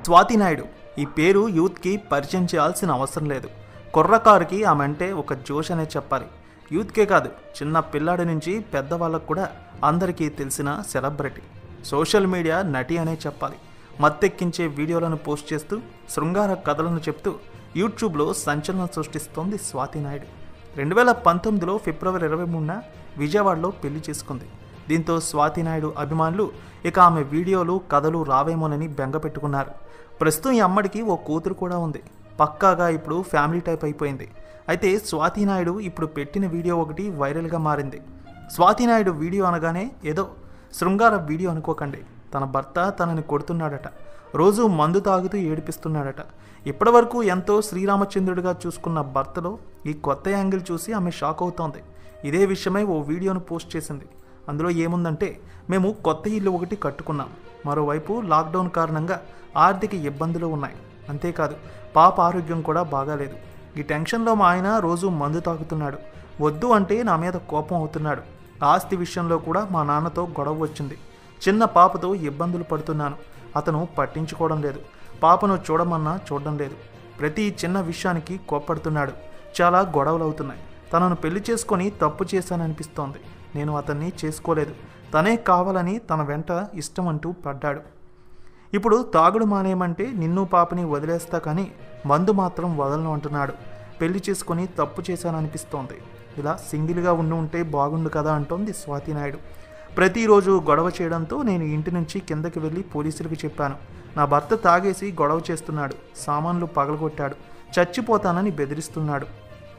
స్వాతి నాయుడు ఈ పేరు యూత్కి పరిచయం చేయాల్సిన అవసరం లేదు. కుర్రకారుకి ఆమె అంటే ఒక జోష్ అనే చెప్పాలి. యూత్కే కాదు, చిన్న పిల్లాడి నుంచి పెద్దవాళ్ళకు కూడా అందరికీ తెలిసిన సెలబ్రిటీ, సోషల్ మీడియా నటి అనే చెప్పాలి. మత్తెక్కించే వీడియోలను పోస్ట్ చేస్తూ శృంగార కథలను చెప్తూ యూట్యూబ్లో సంచలనం సృష్టిస్తోంది స్వాతి నాయుడు. 2019లో ఫిబ్రవరి 23న విజయవాడలో పెళ్లి చేసుకుంది. దీంతో స్వాతి నాయుడు అభిమానులు ఇక ఆమె వీడియోలు కథలు రావేమోనని బెంగపెట్టుకున్నారు. ప్రస్తుతం ఈ అమ్మడికి ఓ కూతురు కూడా ఉంది. పక్కాగా ఇప్పుడు ఫ్యామిలీ టైప్ అయిపోయింది. అయితే స్వాతి నాయుడు ఇప్పుడు పెట్టిన వీడియో ఒకటి వైరల్గా మారింది. స్వాతి నాయుడు వీడియో అనగానే ఏదో శృంగార వీడియో అనుకోకండి. తన భర్త తనని కొడుతున్నాడట, రోజు మందు తాగుతూ ఏడిపిస్తున్నాడట. ఇప్పటివరకు ఎంతో శ్రీరామచంద్రుడిగా చూసుకున్న భర్తలో ఈ కొత్త యాంగిల్ చూసి ఆమె షాక్ అవుతోంది. ఇదే విషయమై ఓ వీడియోను పోస్ట్ చేసింది. అందులో ఏముందంటే, మేము కొత్త ఇల్లు ఒకటి కట్టుకున్నాం, మరోవైపు లాక్డౌన్ కారణంగా ఆర్థిక ఇబ్బందులు ఉన్నాయి, అంతేకాదు పాప ఆరోగ్యం కూడా బాగాలేదు. ఈ టెన్షన్లో మా ఆయన రోజు మందు తాగుతున్నాడు, వద్దు అంటే నా మీద కోపం అవుతున్నాడు. ఆస్తి విషయంలో కూడా మా నాన్నతో గొడవ వచ్చింది. చిన్న పాపతో ఇబ్బందులు పడుతున్నాను, అతను పట్టించుకోవడం లేదు. పాపను చూడమన్నా చూడడం లేదు. ప్రతి చిన్న విషయానికి కోప్పడుతున్నాడు. చాలా గొడవలు అవుతున్నాయి. తనను పెళ్లి చేసుకొని తప్పు చేశాననిపిస్తోంది. నేను అతన్ని చేసుకోలేదు, తనే కావాలని తన వెంట ఇష్టం అంటూ పడ్డాడు. ఇప్పుడు తాగుడు మానేయమంటే నిన్ను పాపని వదిలేస్తా కానీ మందు మాత్రం వదలను అంటున్నాడు. పెళ్లి చేసుకొని తప్పు చేశాననిపిస్తోంది. ఇలా సింగిల్గా ఉంటే బాగుండు కదా అంటోంది స్వాతి నాయుడు. ప్రతిరోజు గొడవ చేయడంతో నేను ఇంటి నుంచి కిందకి వెళ్ళి పోలీసులకు చెప్పాను. నా భర్త తాగేసి గొడవ చేస్తున్నాడు, సామాన్లు పగలగొట్టాడు, చచ్చిపోతానని బెదిరిస్తున్నాడు.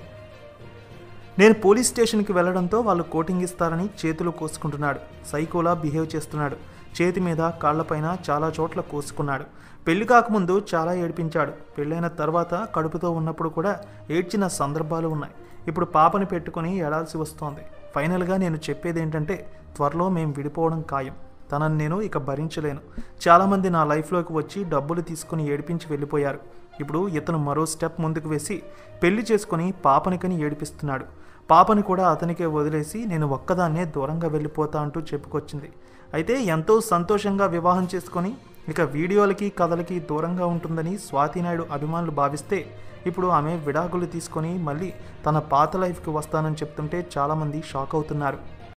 నేను పోలీస్ స్టేషన్కి వెళ్లడంతో వాళ్ళు కోటింగ్ ఇస్తారని చేతులు కోసుకుంటున్నాడు. సైకోలా బిహేవ్ చేస్తున్నాడు. చేతి మీద కాళ్లపైన చాలా చోట్ల కోసుకున్నాడు. పెళ్లి కాకముందు చాలా ఏడిపించాడు. పెళ్ళైన తర్వాత కడుపుతో ఉన్నప్పుడు కూడా ఏడ్చిన సందర్భాలు ఉన్నాయి. ఇప్పుడు పాపని పెట్టుకుని ఏడాల్సి వస్తోంది. ఫైనల్గా నేను చెప్పేది ఏంటంటే, త్వరలో మేము విడిపోవడం ఖాయం. తనని నేను ఇక భరించలేను. చాలామంది నా లైఫ్లోకి వచ్చి డబ్బులు తీసుకుని ఏడిపించి వెళ్ళిపోయారు. ఇప్పుడు ఇతను మరో స్టెప్ ముందుకు వేసి పెళ్లి చేసుకుని పాపనికని ఏడిపిస్తున్నాడు. పాపని కూడా అతనికే వదిలేసి నేను ఒక్కదాన్నే దూరంగా వెళ్ళిపోతా అంటూ చెప్పుకొచ్చింది. అయితే ఎంతో సంతోషంగా వివాహం చేసుకొని ఇక వీడియోలకి కథలకి దూరంగా ఉంటుందని స్వాతి నాయుడు అభిమానులు భావిస్తే, ఇప్పుడు ఆమె విడాకులు తీసుకొని మళ్ళీ తన పాత లైఫ్కి వస్తానని చెప్తుంటే చాలామంది షాక్ అవుతున్నారు.